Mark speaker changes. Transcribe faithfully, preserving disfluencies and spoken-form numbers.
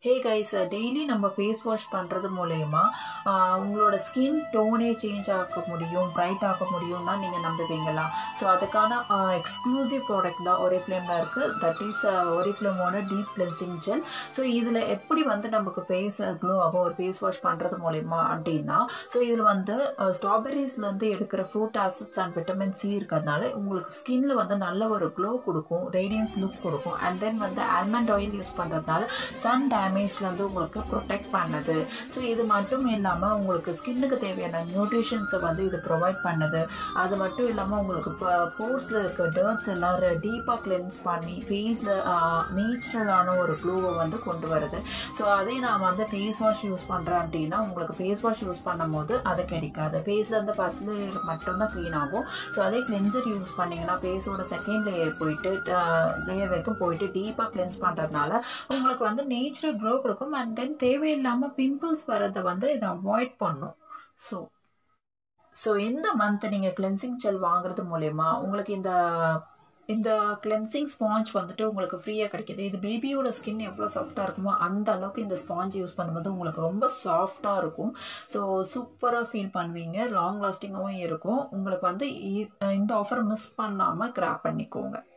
Speaker 1: ஹே guys, daily நம்ம face wash பண்ணுறது மூலயமா உங்களோட ஸ்கின் டோனே சேஞ்ச் ஆக முடியும், பிரைட் ஆக முடியும்னா நீங்கள் நம்புவீங்களா? ஸோ அதுக்கான எக்ஸ்க்ளூசிவ் ப்ராடக்ட் தான் ஒரிஃப்ளேமில் இருக்குது. தட் இஸ் ஒரிஃப்ளேமோட டீப் கிளென்சிங் ஜெல். ஸோ இதில் எப்படி வந்து நமக்கு ஃபேஸ் க்ளோ ஆகும் ஒரு ஃபேஸ் வாஷ் பண்ணுறது மூலயமா அப்படின்னா, ஸோ இதில் வந்து ஸ்ட்ராபெரிஸ்லேருந்து எடுக்கிற fruit acids and vitamin C இருக்கிறதுனால உங்களுக்கு ஸ்கின்ல வந்து நல்ல ஒரு க்ளோ கொடுக்கும், ரேடியன்ஸ் லுக் கொடுக்கும். அண்ட் தென் வந்து ஆல்மண்ட் ஆயில் யூஸ் பண்ணுறதுனால சன் டேமேஜ்லேருந்து உங்களுக்கு ப்ரொடெக்ட் பண்ணுது. ஸோ இது மட்டும் இல்லாமல் உங்களுக்கு ஸ்கின்னுக்கு தேவையான நியூட்ரிஷன்ஸை வந்து இது ப்ரொவைட் பண்ணுது. அது மட்டும் இல்லாமல் உங்களுக்கு போர்ஸில் இருக்க டர்ட்ஸ் எல்லாம் டீப்பாக கிளென்ஸ் பண்ணி ஃபேஸில் நேச்சுரலான ஒரு க்ளோவை வந்து கொண்டு வருது. ஸோ அதே நான் வந்து ஃபேஸ் வாஷ் யூஸ் பண்ணுறேன் அப்படின்னா உங்களுக்கு ஃபேஸ் வாஷ் யூஸ் பண்ணும் போது அது கிடைக்காது. ஃபேஸில் இருந்து ஃபர்ஸ்ட் லேயர் மட்டும்தான் க்ளீன் ஆகும். ஸோ அதே கிளென்சர் யூஸ் பண்ணிங்கன்னா ஃபேஸோட செகண்ட் லேயர் போயிட்டு லேயர் வரைக்கும் போயிட்டு டீப்பாக கிளென்ஸ் பண்ணுறதுனால உங்களுக்கு வந்து நேச்சுரல் க்ளோ கொடுக்கும். அண்ட் தென் தேவையில்லாமல் பிம்பிள்ஸ் வரதை வந்து இதை அவாய்ட் பண்ணும். ஸோ ஸோ இந்த மந்த் நீங்கள் கிளென்சிங் ஜெல் வாங்குறது மூலயமா உங்களுக்கு இந்த இந்த கிளென்சிங் ஸ்பாஞ்ச் வந்துட்டு உங்களுக்கு ஃப்ரீயாக கிடைக்கிது. இது பேபியோட ஸ்கின் எவ்வளோ சாஃப்டாக இருக்குமோ அந்த அளவுக்கு இந்த ஸ்பாஞ்ச் யூஸ் பண்ணும்போது உங்களுக்கு ரொம்ப சாஃப்டாக இருக்கும். ஸோ சூப்பராக ஃபீல் பண்ணுவீங்க, லாங் லாஸ்டிங்காகவும் இருக்கும். உங்களுக்கு வந்து இந்த ஆஃபர் மிஸ் பண்ணாமல் கிராப் பண்ணிக்கோங்க.